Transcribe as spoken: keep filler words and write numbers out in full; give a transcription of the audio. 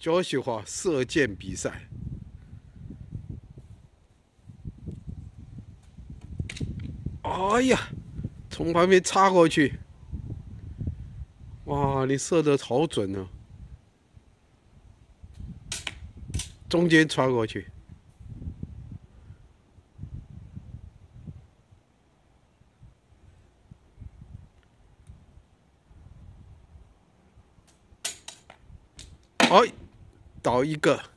Joshua 射箭比赛。哎呀，从旁边插过去，哇，你射得好准哦！中间穿过去。哎，倒一个。